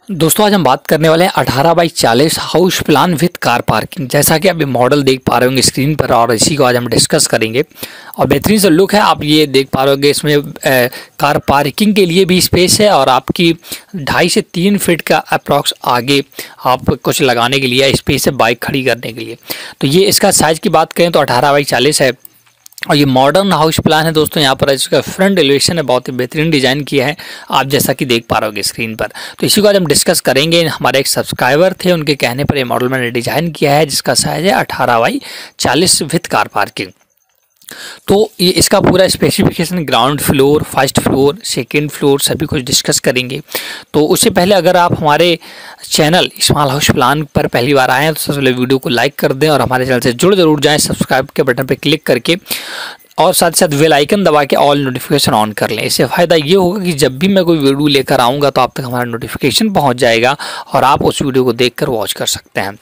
दोस्तों आज हम बात करने वाले हैं 18x40 house plan with car parking. जैसा कि आप ये मॉडल देख पा रहे होंगे स्क्रीन पर और इसी को आज हम डिस्कस करेंगे। और बेहतरीन सा लुक है, आप ये देख पा रहे होंगे। इसमें कार पार्किंग के लिए भी स्पेस है और आपकी 2.5 से 3 फीट का अप्रॉक्स आगे आप कुछ लगाने के लिए स्पेस है बाइक खड़ी करने के लिए। तो ये इसका साइज़ की बात करें तो 18x40 है और ये मॉडर्न हाउस प्लान है। दोस्तों यहाँ पर इसका फ्रंट एलिवेशन है, बहुत ही बेहतरीन डिज़ाइन किया है आप जैसा कि देख पा रहे होगे स्क्रीन पर। तो इसी को आज हम डिस्कस करेंगे। हमारे एक सब्सक्राइबर थे, उनके कहने पर ये मॉडल मैंने डिज़ाइन किया है जिसका साइज़ है 18x40 विद कार पार्किंग। तो ये इसका पूरा specification, ground floor, first floor, second floor सभी कुछ डिस्कस करेंगे। तो उससे पहले अगर आप हमारे चैनल स्मॉल हाउस प्लान पर पहली बार आए हैं तो सबसे पहले वीडियो को लाइक कर दें और हमारे चैनल से जुड़ जरूर जाएं सब्सक्राइब के बटन पर क्लिक करके, और साथ ही साथ बेल आइकन दबा के ऑल नोटिफिकेशन ऑन कर लें। इससे फ़ायदा ये होगा कि जब भी मैं कोई वीडियो लेकर आऊँगा तो आप तक हमारा नोटिफिकेशन पहुँच जाएगा और आप उस वीडियो को देखकर वॉच कर सकते हैं।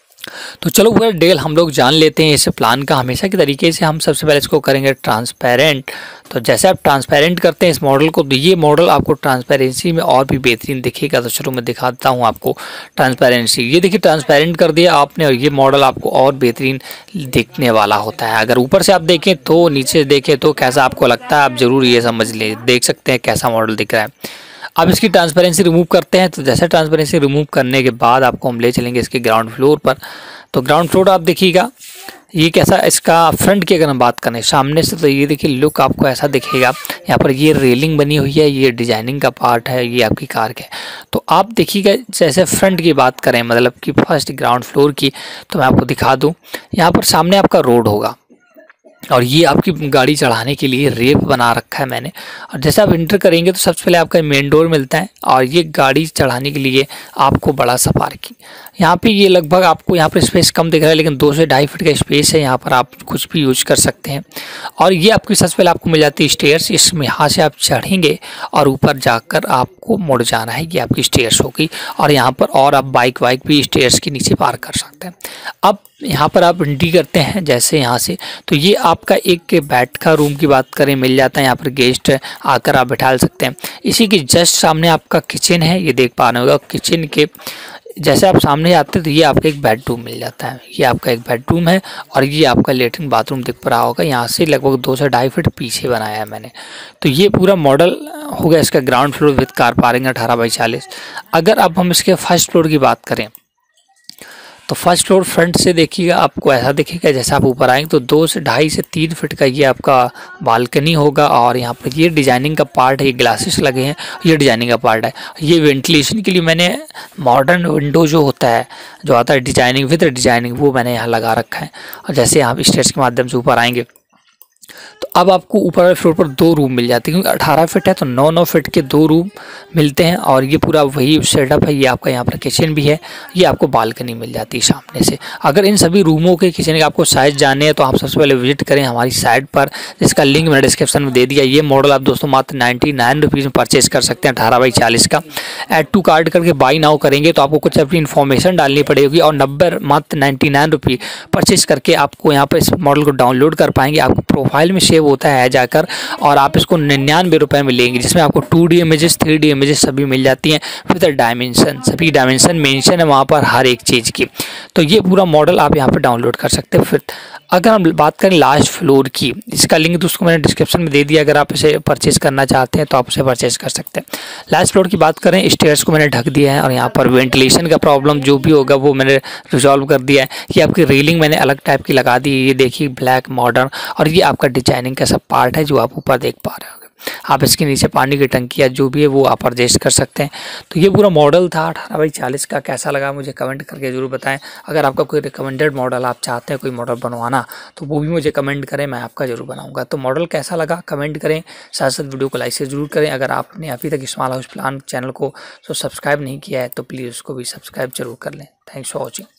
तो चलो पूरा डिटेल हम लोग जान लेते हैं इस प्लान का। हमेशा के तरीके से हम सबसे पहले इसको करेंगे ट्रांसपेरेंट। तो जैसे आप ट्रांसपेरेंट करते हैं इस मॉडल को तो ये मॉडल आपको ट्रांसपेरेंसी में और भी बेहतरीन दिखेगा। तो चलो मैं दिखाता हूँ आपको ट्रांसपेरेंसी। ये देखिए ट्रांसपेरेंट कर दिया आपने और ये मॉडल आपको और बेहतरीन दिखने वाला होता है। अगर ऊपर से आप देखें तो, नीचे देखें तो कैसा आपको लगता है आप ज़रूर ये समझ लें, देख सकते हैं कैसा मॉडल दिख रहा है। अब इसकी ट्रांसपेरेंसी रिमूव करते हैं। तो जैसे ट्रांसपेरेंसी रिमूव करने के बाद आपको हम ले चलेंगे इसके ग्राउंड फ्लोर पर। तो ग्राउंड फ्लोर आप देखिएगा ये कैसा, इसका फ्रंट की अगर हम बात करें सामने से तो ये देखिए लुक आपको ऐसा दिखेगा। यहाँ पर ये रेलिंग बनी हुई है, ये डिजाइनिंग का पार्ट है, ये आपकी कार के। तो आप देखिएगा जैसे फ्रंट की बात करें मतलब कि फर्स्ट ग्राउंड फ्लोर की, तो मैं आपको दिखा दूँ। यहाँ पर सामने आपका रोड होगा और ये आपकी गाड़ी चढ़ाने के लिए रेप बना रखा है मैंने। और जैसे आप इंटर करेंगे तो सबसे पहले आपका मेन डोर मिलता है और ये गाड़ी चढ़ाने के लिए आपको बड़ा सा पार्किंग। यहाँ पे ये लगभग आपको यहाँ पर स्पेस कम दिख रहा है लेकिन 2 से 2.5 फीट का स्पेस है। यहाँ पर आप कुछ भी यूज कर सकते हैं। और ये आपकी सबसे पहले आपको मिल जाती है स्टेयर्स। इसमें यहाँ से आप चढ़ेंगे और ऊपर जाकर आपको मुड़ जाना है, ये आपकी स्टेयर्स होगी। और यहाँ पर और आप बाइक वाइक भी स्टेयर्स के नीचे पार्क कर सकते हैं। अब यहाँ पर आप एंट्री करते हैं जैसे यहाँ से, तो ये आपका एक बेड का रूम की बात करें मिल जाता है। यहाँ पर गेस्ट आकर आप बैठा सकते हैं। इसी के जस्ट सामने आपका किचन है, ये देख पा रहे होगा। किचन के जैसे आप सामने आते हैं तो ये आपका एक बेडरूम मिल जाता है। ये आपका एक बेडरूम है और ये आपका लेटरिन बाथरूम दिख पा रहा होगा। यहाँ से लगभग 2 से 2.5 फीट पीछे बनाया है मैंने। तो ये पूरा मॉडल हो गया इसका ground floor with car parking 18x40। अगर अब हम इसके फर्स्ट फ्लोर की बात करें तो फर्स्ट फ्लोर फ्रंट से देखिएगा आपको ऐसा दिखेगा। जैसे आप ऊपर आएंगे तो 2 से 2.5 से 3 फीट का ये आपका बालकनी होगा। और यहाँ पर ये डिजाइनिंग का पार्ट है, ये ग्लासेस लगे हैं, ये डिजाइनिंग का पार्ट है। ये वेंटिलेशन के लिए मैंने मॉडर्न विंडो जो होता है, जो आता है डिजाइनिंग विद डिजाइनिंग, वो मैंने यहाँ लगा रखा है। और जैसे आप स्टेयर्स के माध्यम से ऊपर आएंगे तो अब आपको ऊपर वाले फ्लोर पर 2 रूम मिल जाते हैं, क्योंकि 18 फीट है तो 9-9 फीट के 2 रूम मिलते हैं। और ये पूरा वही सेटअप है। ये आपका यहाँ पर किचन भी है, ये आपको बालकनी मिल जाती है सामने से। अगर इन सभी रूमों के किचन के आपको साइज जानने हैं तो आप सबसे पहले विजिट करें हमारी साइट पर, जिसका लिंक मैंने डिस्क्रिप्शन में दे दिया। ये मॉडल आप दोस्तों मात्र 99 रुपीज़ में परचेज कर सकते हैं 18x40 का। ऐड टू कार्ट करके बाई नाउ करेंगे तो आपको कुछ अपनी इन्फॉर्मेशन डालनी पड़ेगी और मात्र 99 रुपये परचेज करके आपको यहाँ पर इस मॉडल को डाउनलोड कर पाएंगे। आपको प्रोफाइल में सेव होता है जाकर और आप इसको 99 रुपये में लेंगे, जिसमें आपको 2D इमेजेस 3D इमेजेस सभी मिल जाती हैं विद डायमेंशन। सभी डायमेंशन मेंशन है वहाँ पर हर एक चीज़ की। तो ये पूरा मॉडल आप यहाँ पर डाउनलोड कर सकते हैं। फिर अगर हम बात करें लास्ट फ्लोर की, इसका लिंक दोस्तों मैंने डिस्क्रिप्शन में दे दिया। अगर आप इसे परचेज करना चाहते हैं तो आप उसे परचेज कर सकते हैं। लास्ट फ्लोर की बात करें, स्टेयर्स को मैंने ढक दिया है और यहाँ पर वेंटिलेशन का प्रॉब्लम जो भी होगा वो मैंने रिजॉल्व कर दिया है। ये आपकी रेलिंग मैंने अलग टाइप की लगा दी है, ये देखिए ब्लैक मॉडर्न। और ये आपका डिजाइनिंग का सब पार्ट है जो आप ऊपर देख पा रहे हो। आप इसके नीचे पानी की टंकी या जो भी है वो आप एडजस्ट कर सकते हैं। तो ये पूरा मॉडल था 18x40 का। कैसा लगा मुझे कमेंट करके ज़रूर बताएं। अगर आपका कोई रिकमेंडेड मॉडल आप चाहते हैं कोई मॉडल बनवाना तो वो भी मुझे कमेंट करें, मैं आपका ज़रूर बनाऊंगा। तो मॉडल कैसा लगा कमेंट करें, साथ साथ वीडियो को लाइक से ज़रूर करें। अगर आपने अभी तक स्मॉल हाउस प्लान चैनल को सब्सक्राइब नहीं किया है तो प्लीज़ उसको भी सब्सक्राइब जरूर कर लें। Thanks for watching.